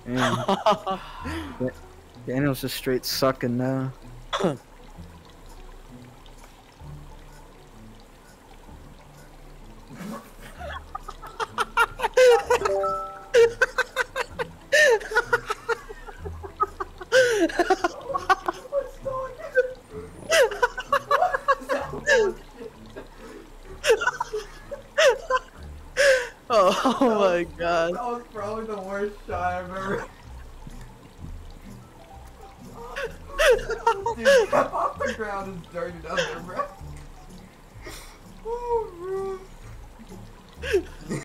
Man, Daniel's just straight sucking now. Oh my god. That was probably the worst shot I've ever. Dude, get off the ground and dirty down there, bro. Oh, bro.